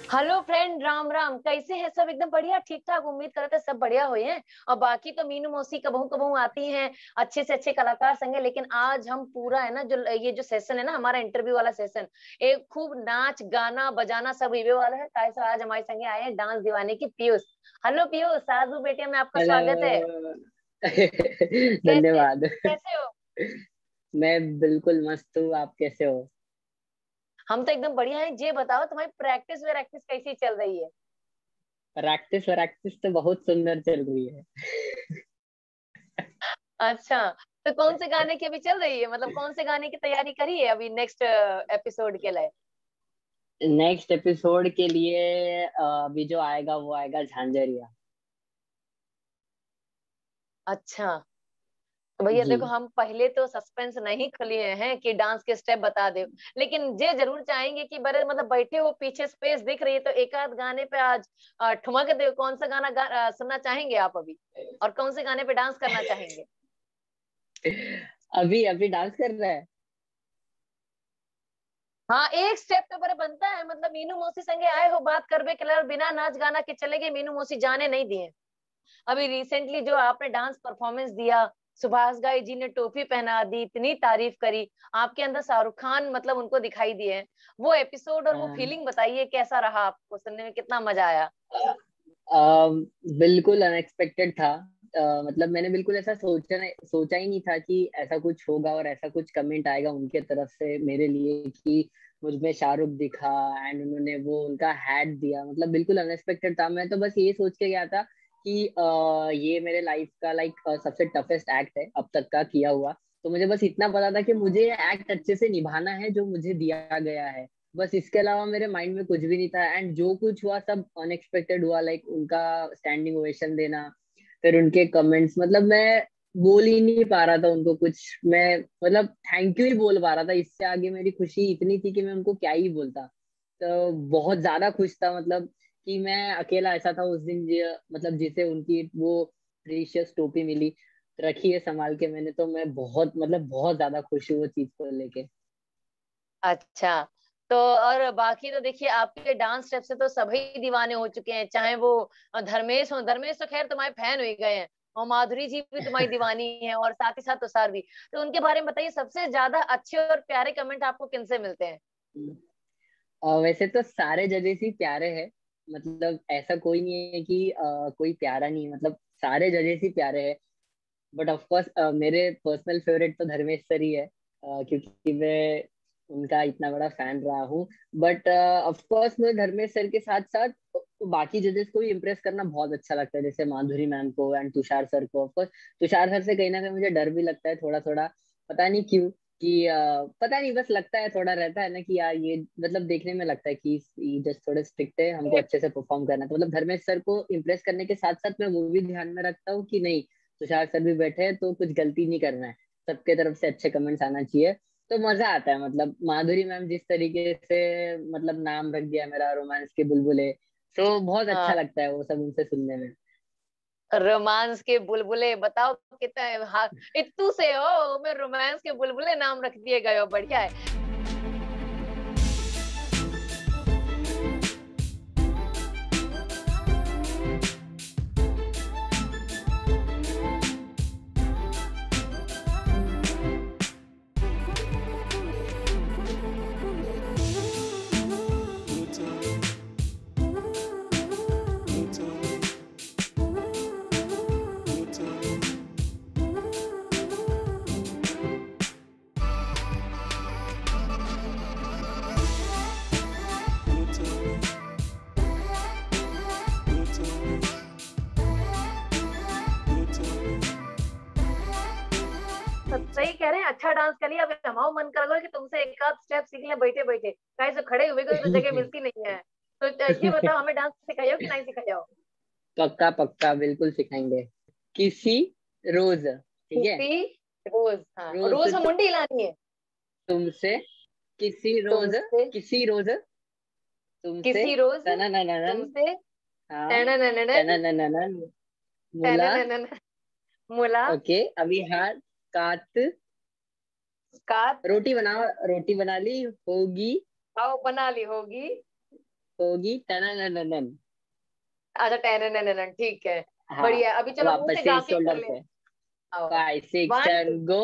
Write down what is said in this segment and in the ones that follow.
Hello friend, Ram Ram. कैसे हैं सब? एकदम बढ़िया, ठीक ठाक। उम्मीद करते हैं सब बढ़िया हुए हैं। और बाकी तो मीनू मौसी कबहू कबहू आती हैं, अच्छे से अच्छे कलाकार संगे। लेकिन आज हम पूरा है ना, जो ये जो सेशन है ना, हमारा इंटरव्यू वाला सेशन, एक खूब नाच गाना बजाना सब इवे वाला है। कैसे आज हमारे संगे आए हैं डांस दीवाने की पीयूष। हेलो पीयूष, साजू बेटिया में आपका स्वागत है। हेलो। कैसे धन्यवाद। कैसे हो? मैं बिल्कुल मस्त हूँ, आप कैसे हो? हम तो एकदम बढ़िया हैं। ये बताओ, तुम्हारी प्रैक्टिस वैक्टिस कैसी चल रही है? प्रैक्टिस प्रैक्टिस तो बहुत सुंदर चल रही है। अच्छा, तो कौन से गाने की अभी चल रही है? मतलब कौन से गाने की तैयारी करी है अभी नेक्स्ट एपिसोड के लिए? नेक्स्ट एपिसोड के लिए अभी जो आएगा वो आएगा झांझरिया। अच्छा, तो भैया जी। देखो, हम पहले तो सस्पेंस नहीं खुले हैं कि डांस के स्टेप बता दे। लेकिन ये जरूर चाहेंगे कि बड़े मतलब बैठे हो, पीछे स्पेस दिख रही है, तो एक आध गाने पे आज ठुमक दे। कौन सा गाना सुनना चाहेंगे आप अभी? और कौन से गाने पे डांस करना चाहेंगे? अभी अभी डांस कर रहा है। हाँ, एक स्टेप तो बड़े बनता है। मतलब मीनू मौसी संगे आए हो, बात करबे के लिए, और बिना नाच गाना के चले गए, मीनू मौसी जाने नहीं दिए। अभी रिसेंटली जो आपने डांस परफॉर्मेंस दिया, सुभाष घाई जी ने टोपी पहना दी, इतनी तारीफ करी, आपके अंदर शाहरुख खान मतलब उनको दिखाई दिए। वो एपिसोड और वो हाँ। फीलिंग बताइए, कैसा रहा आपको सुनने में? कितना मजा आया? बिल्कुल अनएक्सपेक्टेड था। मतलब मैंने बिल्कुल ऐसा सोचा ही नहीं था कि ऐसा कुछ होगा और ऐसा कुछ कमेंट आएगा उनके तरफ से मेरे लिए कि मुझ में शाहरुख दिखा। एंड उन्होंने वो उनका हैट दिया, मतलब बिल्कुल अनएक्सपेक्टेड था। मैं तो बस ये सोच के गया था कि ये मेरे लाइफ का लाइक सबसे टफेस्ट एक्ट है अब तक का किया हुआ। तो मुझे बस इतना पता था कि मुझे एक्ट अच्छे से निभाना है जो मुझे दिया गया है। बस इसके अलावा मेरे माइंड में कुछ भी नहीं था। एंड जो कुछ हुआ सब अनएक्सपेक्टेड हुआ, लाइक उनका स्टैंडिंग ओवेशन देना, फिर उनके कमेंट्स, मतलब मैं बोल ही नहीं पा रहा था उनको कुछ। मैं मतलब थैंक यू ही बोल पा रहा था। इससे आगे मेरी खुशी इतनी थी कि मैं उनको क्या ही बोलता। तो बहुत ज्यादा खुश था, मतलब कि मैं अकेला ऐसा था उस दिन मतलब जिसे उनकी वो प्रीशियस टोपी मिली, रखी है संभाल के मैंने। तो मैं बहुत मतलब बहुत ज्यादा खुश हूँ वो चीज को लेके। अच्छा, तो और बाकी तो देखिए, आपके डांस स्टेप से तो सभी दीवाने हो चुके हैं। चाहे वो धर्मेश हो, धर्मेश तो खैर तुम्हारे फैन हो ही गए हैं, और माधुरी जी भी तुम्हारी दीवानी है, और साथ ही साथ तुषार भी। तो उनके बारे में बताइए, सबसे ज्यादा अच्छे और प्यारे कमेंट आपको किनसे मिलते हैं? वैसे तो सारे जजेस ही प्यारे हैं। मतलब ऐसा कोई नहीं है कि कोई प्यारा नहीं है, मतलब सारे जजेस ही प्यारे हैं। बट ऑफ कोर्स मेरे पर्सनल फेवरेट तो धर्मेश सर ही है, क्योंकि मैं उनका इतना बड़ा फैन रहा हूँ। बट ऑफ कोर्स मुझे धर्मेश सर के साथ साथ बाकी जजेस को भी इम्प्रेस करना बहुत अच्छा लगता है, जैसे माधुरी मैम को एंड तुषार सर को। ऑफ कोर्स तुषार सर से कहीं ना कहीं मुझे डर भी लगता है थोड़ा थोड़ा, पता नहीं क्यों। कि पता नहीं, बस लगता है थोड़ा रहता है ना कि यार ये मतलब देखने में लगता है कि जस्ट थोड़े स्ट्रिक्ट है, हमको अच्छे से परफॉर्म करना है। तो मतलब धर्मेश सर को इम्प्रेस करने के साथ साथ मैं वो भी ध्यान में रखता हूँ कि नहीं, तुषार सर भी बैठे हैं तो कुछ गलती नहीं करना है, सबके तरफ से अच्छे कमेंट्स आना चाहिए। तो मजा आता है। मतलब माधुरी मैम जिस तरीके से मतलब नाम रख दिया मेरा रोमांस के बुलबुले, तो बहुत अच्छा हाँ, लगता है वो सब उनसे सुनने में। रोमांस के बुलबुले, बताओ कितना हाँ, इत्तू से हो मैं रोमांस के बुलबुले नाम रख दिए गए हो, बढ़िया है। सब सही कह रहे हैं, अच्छा डांस कर लिया। अब हमारा मन कर रहा है कि तुमसे एक आध स्टेप सीख ले बैठे बैठे, कैसे खड़े हुए को तो जगह मिलती नहीं है। तो ये बताओ, हमें डांस सिखाइए कि नहीं सिखाइए? पक्का पक्का बिल्कुल सिखाएंगे। किसी रोज, ठीक है। किसी रोज, हाँ, रोज रोज में मुंडी हिलानी है। तुमसे, किसी रोज, तुमसे, किसी रोज तुमसे, किसी रोज तना ननन, तुमसे, हाँ, टननननन, तना ननन, मुला। टननननन, ओके, अभी हाथ कात, मुलाकात, रोटी बनाओ, रोटी बना ली होगी। आओ बना ली होगी। होगी टनन। अच्छा, टेन, ठीक है। हाँ, बढ़िया, अभी चलो मुंह वापस से से गा के कर शोल्डर ले। पे। आओ। 5 6 7 1 2। गो,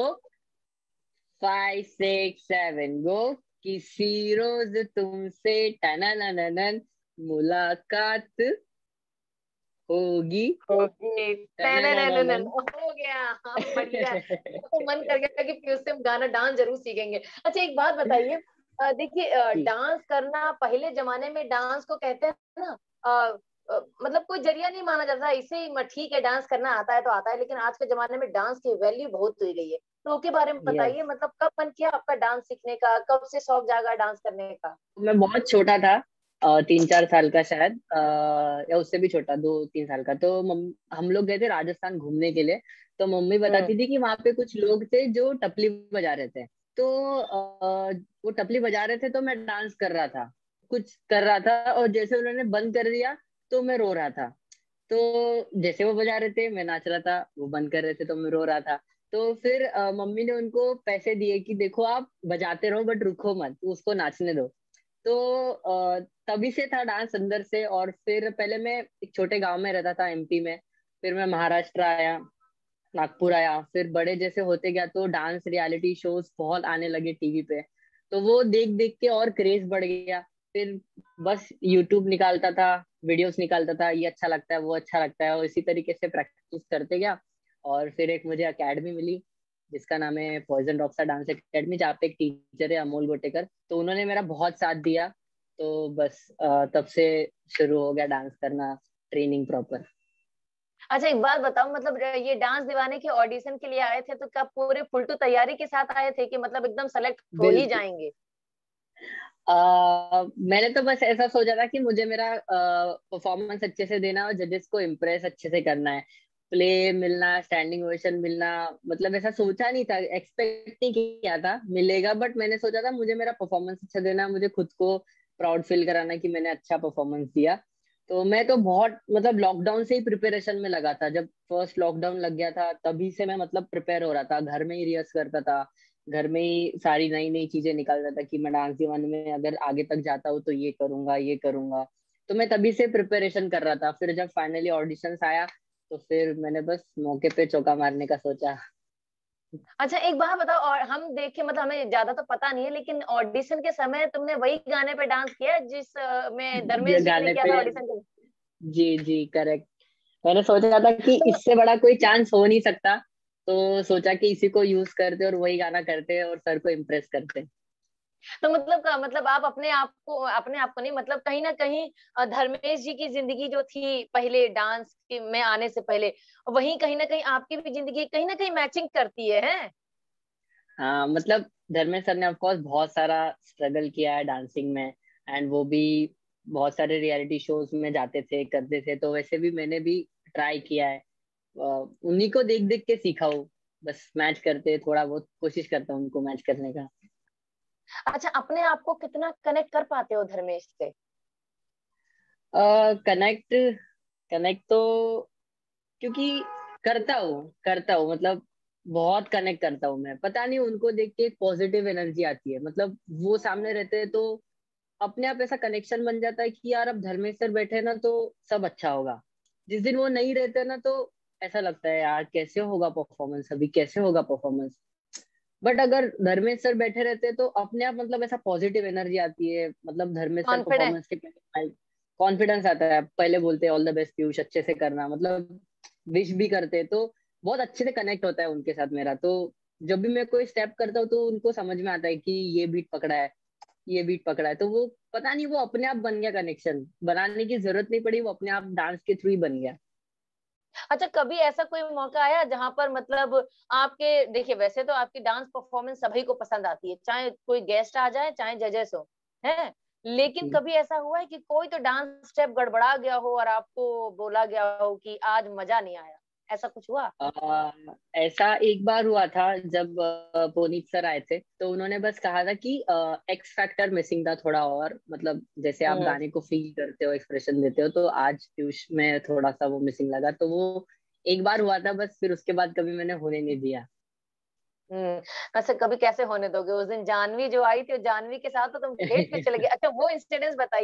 5 6 7 गो, किसी रोज तुमसे टनन मुलाकात होगी ओके, टनन। हो गया। हाँ, बढ़िया। मेरा तो मन कर गया कि फिर से गाना डांस जरूर सीखेंगे। अच्छा, एक बात बताइए, देखिए जी डांस करना पहले जमाने में डांस को कहते हैं ना, मतलब कोई जरिया नहीं माना जाता, इसे ही ठीक है डांस करना आता है तो आता है, लेकिन आज के जमाने में डांस की वैल्यू बहुत हो गई है। तो उसके बारे में यस। बताइए, मतलब कब मन किया आपका डांस सीखने का, कब से शौक जागा डांस करने का? मैं बहुत छोटा था, 3 4 साल का शायद, या उससे भी छोटा, 2 3 साल का। तो हम लोग गए थे राजस्थान घूमने के लिए। तो मम्मी हम्म। बताती थी कि वहां पे कुछ लोग थे जो टपली बजा रहे थे। तो वो टपली बजा रहे थे तो मैं डांस कर रहा था, कुछ कर रहा था, और जैसे उन्होंने बंद कर दिया तो मैं रो रहा था। तो जैसे वो बजा रहे थे मैं नाच रहा था, वो बंद कर रहे थे तो मैं रो रहा था। तो फिर मम्मी ने उनको पैसे दिए कि देखो आप बजाते रहो बट रुको मत, उसको नाचने दो। तो तभी से था डांस अंदर से। और फिर पहले मैं एक छोटे गांव में रहता था एमपी में, फिर मैं महाराष्ट्र आया, नागपुर आया, फिर बड़े जैसे होते गया तो डांस रियलिटी शोज बहुत आने लगे टीवी पे। तो वो देख देख के और क्रेज बढ़ गया। फिर बस यूट्यूब निकालता था, वीडियोस निकालता था, ये अच्छा लगता है वो अच्छा लगता है, और इसी तरीके से प्रैक्टिस करते गया। और फिर एक मुझे एकेडमी मिली जिसका नाम है पॉइजन रॉक्सा डांस एकेडमी, जहाँ पे एक टीचर है अमोल गोटेकर, तो उन्होंने मेरा बहुत साथ दिया। तो बस तब से शुरू हो गया डांस करना, ट्रेनिंग प्रॉपर। अच्छा, एक बात बताओ, मतलब ये डांस दीवाने के ऑडिशन के लिए आए थे तो क्या पूरे फुल टू तैयारी के साथ आए थे, कि मतलब एकदम सेलेक्ट हो ही बिल्कुल। जाएंगे? मैंने तो बस ऐसा सोचा था कि मुझे मेरा परफॉर्मेंस अच्छे से देना और जजेस को इम्प्रेस अच्छे से करना है। प्ले मिलना, स्टैंडिंग ओवेशन मिलना, मतलब ऐसा सोचा नहीं था, एक्सपेक्ट नहीं किया था मिलेगा, बट मैंने सोचा था मुझे मेरा परफॉर्मेंस अच्छा देना, मुझे खुद को प्राउड फील कराना कि मैंने अच्छा परफॉर्मेंस दिया। तो मैं तो बहुत, मतलब लॉकडाउन से ही प्रिपरेशन में लगा था। जब फर्स्ट लॉकडाउन लग गया था तभी से मैं मतलब प्रिपेयर हो रहा था, घर में ही रिहर्स करता था, घर में ही सारी नई नई चीजें निकाल रहा था कि मैं डांस दीवाने में अगर आगे तक जाता हूँ तो ये करूंगा ये करूंगा। तो मैं तभी से प्रिपरेशन कर रहा था। फिर जब फाइनली ऑडिशंस आया तो फिर मैंने बस मौके पे चौका मारने का सोचा। अच्छा, एक बात बताओ, और हम देखे, मतलब हमें ज्यादा तो पता नहीं है, लेकिन ऑडिशन के समय तुमने वही गाने पे डांस किया जिस में जो धर्मेश जी ने गाने किया पे, था ऑडिशन के? जी जी करेक्ट। मैंने सोचा था कि तो इससे बड़ा कोई चांस हो नहीं सकता, तो सोचा कि इसी को यूज करते और वही गाना करते और सर को इम्प्रेस करते। तो मतलब मतलब आप अपने आप को नहीं, मतलब कहीं ना कहीं धर्मेश जी की जिंदगी जो थी पहले डांस में आने से पहले, वही कहीं ना कहीं आपकी भी जिंदगी कहीं ना कहीं मैचिंग करती है? हाँ मतलब धर्मेश सर ने ऑफ कोर्स बहुत सारा स्ट्रगल किया है डांसिंग में, एंड वो भी बहुत सारे रियलिटी शोज में जाते थे करते थे, तो वैसे भी मैंने भी ट्राई किया है। उन्हीं को देख देख के सीखा हूँ, बस मैच करते थोड़ा बहुत कोशिश करता हूँ उनको मैच करने का। अच्छा, अपने आप को कितना कनेक्ट कर पाते हो धर्मेश से? कनेक्ट, कनेक्ट तो क्योंकि करता हूँ मतलब बहुत कनेक्ट करता हूँ मैं, पता नहीं उनको देख के एक पॉजिटिव एनर्जी आती है, मतलब वो सामने रहते हैं तो अपने आप ऐसा कनेक्शन बन जाता है कि यार अब धर्मेश सर बैठे ना तो सब अच्छा होगा। जिस दिन वो नहीं रहते ना तो ऐसा लगता है यार कैसे होगा परफॉर्मेंस, अभी कैसे होगा परफॉर्मेंस। बट अगर धर्मेश सर बैठे रहते तो अपने आप मतलब ऐसा पॉजिटिव एनर्जी आती है, मतलब धर्मेश सर कॉन्फिडेंस। परफॉर्मेंस के पहले कॉन्फिडेंस आता है, पहले बोलते हैं ऑल द बेस्ट पीयूष, अच्छे से करना, मतलब विश भी करते हैं, तो बहुत अच्छे से कनेक्ट होता है उनके साथ मेरा। तो जब भी मैं कोई स्टेप करता हूँ तो उनको समझ में आता है कि ये बीट पकड़ा है, ये बीट पकड़ा है, तो वो पता नहीं वो अपने आप बन गया, कनेक्शन बनाने की जरूरत नहीं पड़ी, वो अपने आप डांस के थ्रू ही बन गया। अच्छा, कभी ऐसा कोई मौका आया जहां पर मतलब आपके, देखिए वैसे तो आपकी डांस परफॉर्मेंस सभी को पसंद आती है, चाहे कोई गेस्ट आ जाए चाहे जजेस हो, है, लेकिन जी। कभी ऐसा हुआ है कि कोई तो डांस स्टेप गड़बड़ा गया हो और आपको बोला गया हो कि आज मजा नहीं आया, ऐसा कुछ हुआ? ऐसा एक बार हुआ था जब पुनीत सर आए थे, तो उन्होंने बस कहा था कि एक्स फैक्टर मिसिंग था थोड़ा, और मतलब जैसे आप हम्म। गाने को फील करते हो एक्सप्रेशन देते हो, तो आज पीयूष में थोड़ा सा वो मिसिंग लगा, तो वो एक बार हुआ था बस, फिर उसके बाद कभी मैंने होने नहीं दिया। अच्छा, कभी कैसे होने दोगे? उस दिन जानवी जो आई थी, जानवी के साथ तो तुम डेट पे चले गए। अच्छा, वो इंसिडेंट्स बताइए।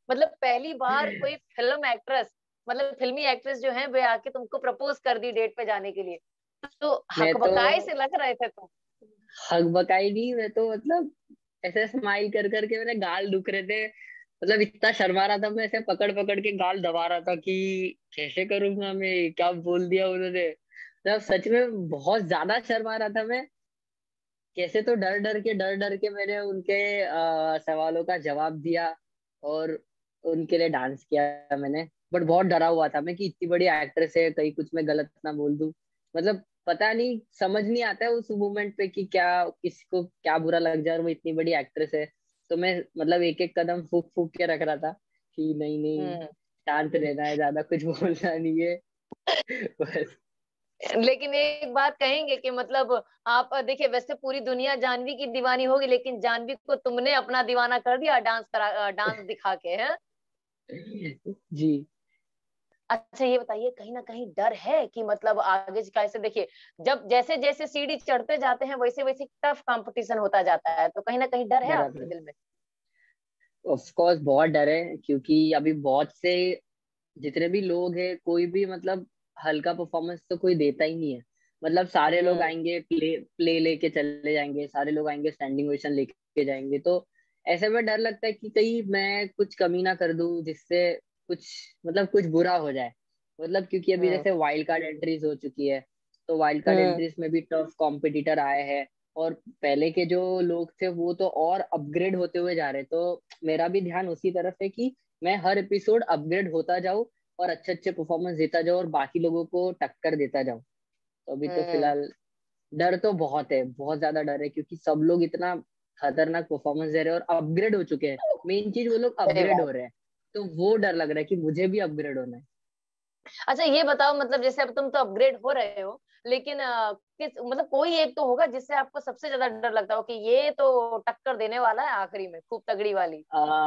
मतलब पहली बार कोई फिल्म एक्ट्रेस, मतलब फिल्मी एक्ट्रेस जो है वे आके तुमको प्रपोज कर दी डेट पे जाने के लिए, तो मैं तो हकबकाए से लग रहे थे तुम। हक बकाई नहीं, मैं तो मतलब ऐसे स्माइल कर करके मेरे गाल दुख रहे थे। मतलब इतना शर्मा रहा था, मैं ऐसे पकड़ पकड़ के गाल दबा रहा था कि कैसे करूंगा मैं, क्या बोल दिया उन्होंने। मतलब सच में बहुत ज्यादा शर्मा रहा था मैं। कैसे तो डर डर के मैंने उनके सवालों का जवाब दिया और उनके लिए डांस किया मैंने। बट बहुत डरा हुआ था मैं कि इतनी बड़ी एक्ट्रेस है, कहीं कुछ मैं गलत ना बोल दूं। मतलब पता नहीं, समझ नहीं आता है उस मोमेंट पे कि क्या किसको क्या बुरा लग जाए, और वो इतनी बड़ी एक्ट्रेस है। तो मैं मतलब एक एक कदम फूक फूक के रख रहा था कि नहीं नहीं, हम्म। शांत रहना है, ज्यादा कुछ बोलना नहीं है। बस। लेकिन एक बात कहेंगे कि मतलब आप देखिए, वैसे पूरी दुनिया जानवी की दीवानी होगी, लेकिन जानवी को तुमने अपना दीवाना कर दिया डांस करा, डांस दिखा के, है। जी। अच्छा ये बताइए, कहीं ना कहीं डर है कि मतलब आगे कैसे, देखिए जब जैसे जैसे सीढ़ी चढ़ते जाते हैं वैसे वैसे टफ कंपटीशन होता जाता है, तो कहीं ना कहीं डर है आपके बराबर। दिल में? ऑफ कोर्स बहुत डर है, क्योंकि अभी बहुत से जितने भी लोग हैं, कोई भी मतलब हल्का परफॉर्मेंस तो कोई देता ही नहीं है। मतलब सारे लोग हम्म। आएंगे, प्ले प्ले लेके चले जाएंगे, सारे लोग आएंगे स्टैंडिंग ओवेशन लेके जाएंगे। तो ऐसे में डर लगता है कि कहीं मैं कुछ कमी ना कर दूं, जिससे कुछ मतलब कुछ बुरा हो जाए। मतलब क्योंकि अभी हम्म। जैसे वाइल्ड कार्ड एंट्रीज हो चुकी है, तो वाइल्ड कार्ड हम्म। एंट्रीज में भी टफ कॉम्पिटिटर आए हैं। और पहले के जो लोग थे वो तो और अपग्रेड होते हुए जा रहे, तो मेरा भी ध्यान उसी तरफ है कि मैं हर एपिसोड अपग्रेड होता जाऊं और अच्छे अच्छे परफॉर्मेंस देता जाऊं और बाकी लोगों को टक्कर देता जाऊं। तो अभी तो हम्म। फिलहाल डर तो बहुत है, बहुत ज्यादा डर है, क्योंकि सब लोग इतना खतरनाक परफॉर्मेंस दे रहे हैं और अपग्रेड हो चुके हैं। मेन चीज, वो लोग सही अपग्रेड बात। हो रहे हैं। तो वो डर लग रहा है कि मुझे भी अपग्रेड होना है। अच्छा ये बताओ, मतलब जैसे अब तुम तो अपग्रेड हो रहे हो, लेकिन किस मतलब कोई एक तो होगा जिससे आपको सबसे ज्यादा डर लगता हो कि ये तो टक्कर देने वाला है आखिरी में, खूब तगड़ी वाली।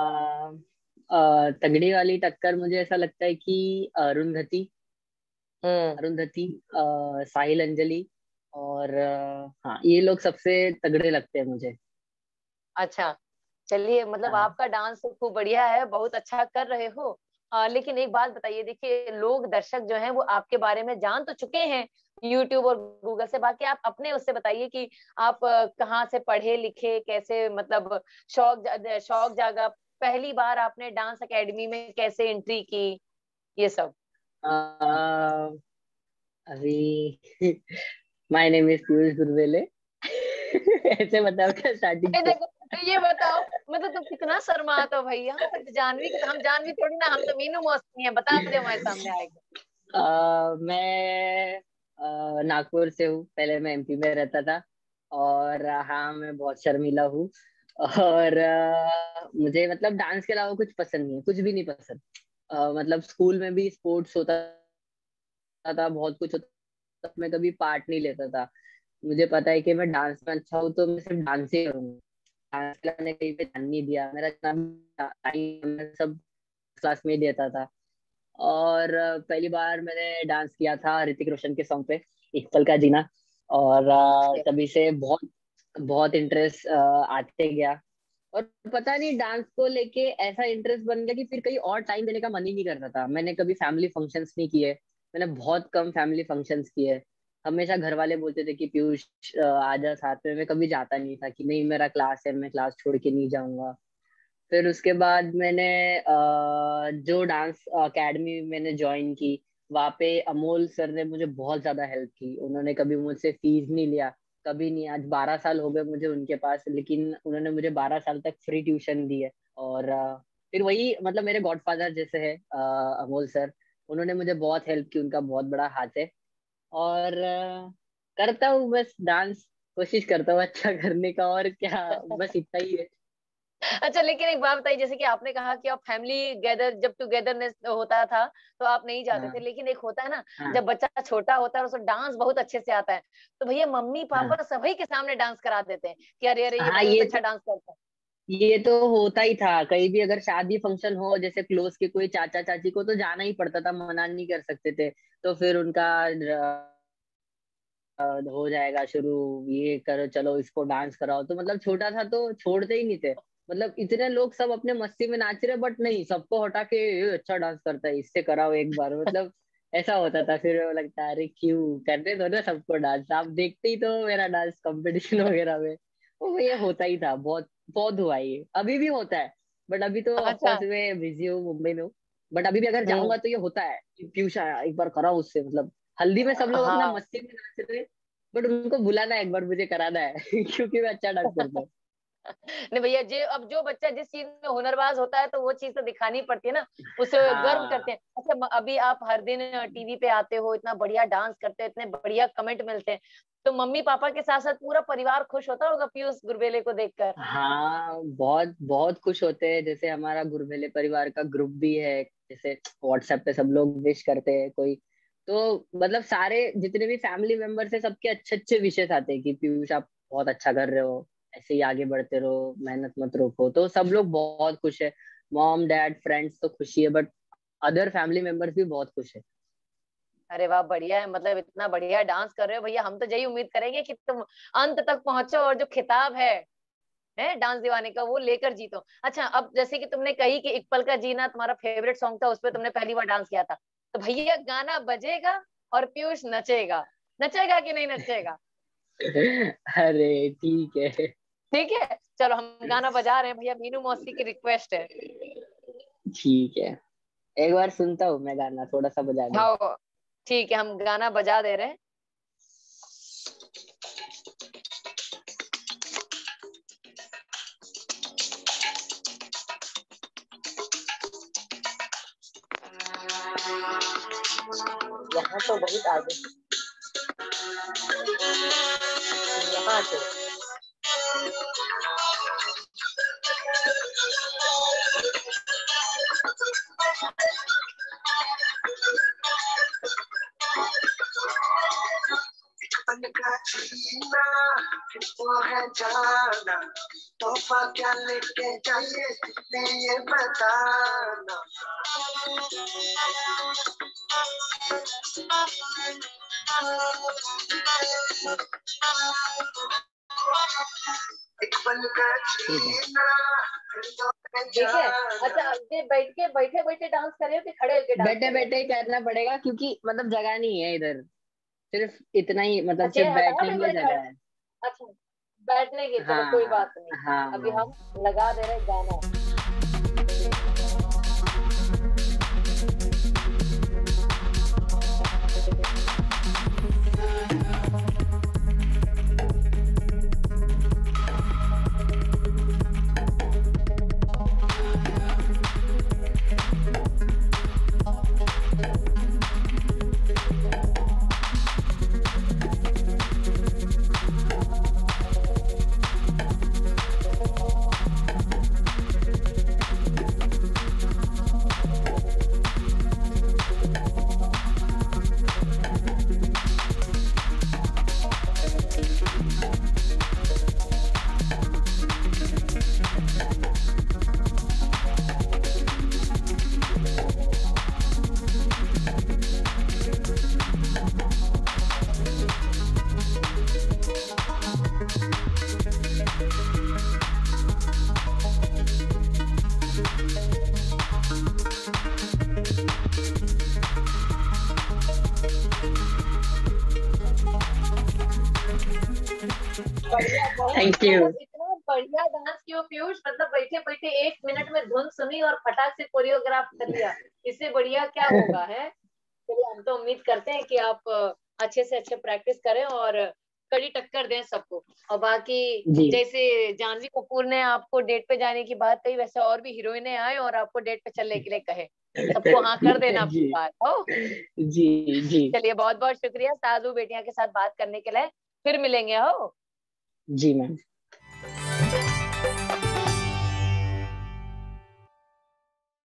तगड़ी वाली टक्कर मुझे ऐसा लगता है कि अरुंधति हम्म। अरुंधति साहिल अंजलि और हाँ, ये लोग सबसे तगड़े लगते हैं मुझे। अच्छा चलिए, मतलब हाँ। आपका डांस तो खूब बढ़िया है, बहुत अच्छा कर रहे हो। लेकिन एक बात बताइए, देखिए लोग दर्शक जो हैं वो आपके बारे में जान तो चुके हैं यूट्यूब और गूगल से, बाकी आप अपने उससे बताइए कि आप कहाँ से पढ़े लिखे, कैसे मतलब शौक जागा, पहली बार आपने डांस एकेडमी में कैसे एंट्री की, ये सब। अ, अभी my name is Piyush Gurvele. ऐसे बताओ क्या स्टार्टिंग ए से? देखो, ये बताओ, मतलब तुम कितना शर्माते हो भैया, हम तो जानवी के, हम जानवी थोड़ी ना, हम तो मीनू मौसी हैं, बता दे हमारे सामने आएगा। मैं नागपुर से हूँ, पहले मैं एमपी में रहता था। और हाँ, मैं बहुत शर्मीला हूँ। और मुझे मतलब डांस के अलावा कुछ पसंद नहीं है, कुछ भी नहीं पसंद। मतलब स्कूल में भी स्पोर्ट्स होता था, बहुत कुछ होता था, मैं कभी पार्ट नहीं लेता था। मुझे पता है कि मैं डांस में अच्छा हूँ, तो मैं सिर्फ डांस ही करूंगा। डांस क्लास ने कहीं पे ध्यान नहीं दिया, मेरा नाम टाइम मैं सब क्लास में ही देता था। और पहली बार मैंने डांस किया था ऋतिक रोशन के सॉन्ग पे, एक पल का जीना। और तभी से बहुत बहुत इंटरेस्ट आते गया। और पता नहीं, डांस को लेके ऐसा इंटरेस्ट बन गया कि फिर कहीं और टाइम देने का मन ही नहीं करता था। मैंने कभी फैमिली फंक्शंस नहीं किए, मैंने बहुत कम फैमिली फंक्शंस किए। हमेशा घर वाले बोलते थे कि पीयूष आजा साथ में, मैं कभी जाता नहीं था कि नहीं मेरा क्लास है, मैं क्लास छोड़ के नहीं जाऊंगा। फिर उसके बाद मैंने जो डांस एकेडमी मैंने ज्वाइन की, वहाँ पे अमोल सर ने मुझे बहुत ज्यादा हेल्प की। उन्होंने कभी मुझसे फीस नहीं लिया, कभी नहीं। आज 12 साल हो गए मुझे उनके पास, लेकिन उन्होंने मुझे 12 साल तक फ्री ट्यूशन दी है। और फिर वही मतलब मेरे गॉडफादर जैसे है अमोल सर। उन्होंने मुझे बहुत हेल्प की, उनका बहुत बड़ा हाथ है। और करता हूँ बस डांस, कोशिश करता हूँ अच्छा करने का, और क्या, बस इतना ही है। अच्छा लेकिन एक बात बताइए, जैसे कि आपने कहा कि आप फैमिली गैदर जब टुगेदरनेस होता था तो आप नहीं जाते थे, हाँ लेकिन एक होता है ना, हाँ जब बच्चा छोटा होता है और उसको डांस बहुत अच्छे से आता है, तो भैया मम्मी हाँ पापा सभी के सामने डांस करा देते हैं कि अरे अरे ये हाँ। बहुत अच्छा डांस करता है। ये तो होता ही था, कहीं भी अगर शादी फंक्शन हो, जैसे क्लोज के कोई चाचा चाची को तो जाना ही पड़ता था, मना नहीं कर सकते थे। तो फिर उनका हो जाएगा शुरू, ये करो चलो इसको डांस कराओ। तो मतलब छोटा था तो छोड़ते ही नहीं थे। मतलब इतने लोग सब अपने मस्ती में नाच रहे, बट नहीं, सबको हटा के ये अच्छा डांस करता है, इससे कराओ एक बार, मतलब ऐसा होता था। फिर वो लगता है अरे क्यों करने दो ना सबको डांस, आप देखते ही तो मेरा डांस कंपटीशन वगैरह में। वो ये होता ही था, बहुत बहुत हुआ ये, अभी भी होता है। बट अभी तो अच्छा। ऑफकोर्स मैं बिजी हूँ, मुंबई में हूँ। बट अभी भी अगर हम्म। जाऊंगा तो ये होता है कि पीयूष आया एक बार कराओ उससे, मतलब हल्दी में सब लोग अपना हाँ। मस्ती में नाच रहे, बट उनको बुलाना है एक बार, मुझे कराना है क्योंकि मैं अच्छा डांस करता हूँ। नहीं भैया, जे अब जो बच्चा जिस चीज में हुनरबाज होता है तो वो चीज तो दिखानी पड़ती है ना, उसे गर्व हाँ करते हैं। अच्छा, अभी आप हर दिन टीवी पे आते हो, इतना बढ़िया डांस करते हो, इतने बढ़िया कमेंट मिलते हैं, तो मम्मी पापा के साथ साथ पूरा परिवार खुश होता होगा पीयूष गुरबेले को देखकर। हाँ, बहुत बहुत खुश होते हैं। जैसे हमारा गुरबेले परिवार का ग्रुप भी है, जैसे व्हाट्सएप पे सब लोग विश करते हैं कोई, तो मतलब सारे जितने भी फैमिली मेंबर्स है सबके अच्छे अच्छे विशेष आते हैं कि पीयूष आप बहुत अच्छा कर रहे हो, ऐसे ही आगे बढ़ते रहो, मेहनत मत रोको, तो सब लोग बहुत खुश है। मॉम डैड फ्रेंड्स तो खुशी है, बट अदर फैमिली मेंबर्स भी बहुत खुश है। अरे वाह, बढ़िया है। मतलब इतना बढ़िया डांस कर रहे हो भैया, हम तो यही उम्मीद करेंगे कि तुम अंत तक पहुंचो और जो खिताब है डांस दीवाने का वो लेकर जीतो। अच्छा, अब जैसे कि तुमने कही कि एक पल का जीना तुम्हारा फेवरेट सॉन्ग था, उस पर तुमने पहली बार डांस किया था, तो भैया गाना बजेगा और पीयूष नचेगा, नचेगा कि नहीं नचेगा? अरे ठीक है। ठीक है, चलो हम गाना बजा रहे हैं भैया, मीनू मौसी की रिक्वेस्ट है। ठीक है, एक बार सुनता हूँ मैं गाना, थोड़ा सा बजा दो। हाँ ठीक है, हम गाना बजा दे रहे हैं। यहाँ तो बहुत आगे, यहाँ से का जीना वो है जाना, तोहफा क्या लेके जाइए ये बताना। एक पल का जीना ठीक है। अच्छा, ये बैठ के बैठे बैठे डांस कर रहे हो कि खड़े होके डांस बैठे कर रहे हो? बैठे ही करना पड़ेगा, क्योंकि मतलब जगह नहीं है इधर, सिर्फ इतना ही, मतलब अच्छा, ये सिर्फ हटा बैठने दे के लिए भाई जगह है। अच्छा, बैठने की, चलो कोई हाँ बात नहीं। हाँ अभी हाँ। हम लगा दे रहे गाना। बढ़िया, बहुत थैंक यू। मतलब इतना बढ़िया डांस किया पीयूष, मतलब बैठे बैठे 1 मिनट में धुन सुनी और फटाक से कोरियोग्राफ कर लिया। इससे बढ़िया क्या होगा है? चलिए, हम तो उम्मीद करते हैं कि आप अच्छे से अच्छे प्रैक्टिस करें और कड़ी टक्कर दें सबको। और बाकी जी जैसे जानवी कपूर ने आपको डेट पे जाने की बात कही, वैसे और भी हीरोइनें आए और आपको डेट पे चलने के लिए कहे, सबको हाँ कर देना अपनी जी बात हो। जी जी चलिए, बहुत बहुत शुक्रिया साधु बेटियां के साथ बात करने के लिए, फिर मिलेंगे हो। जी मैम।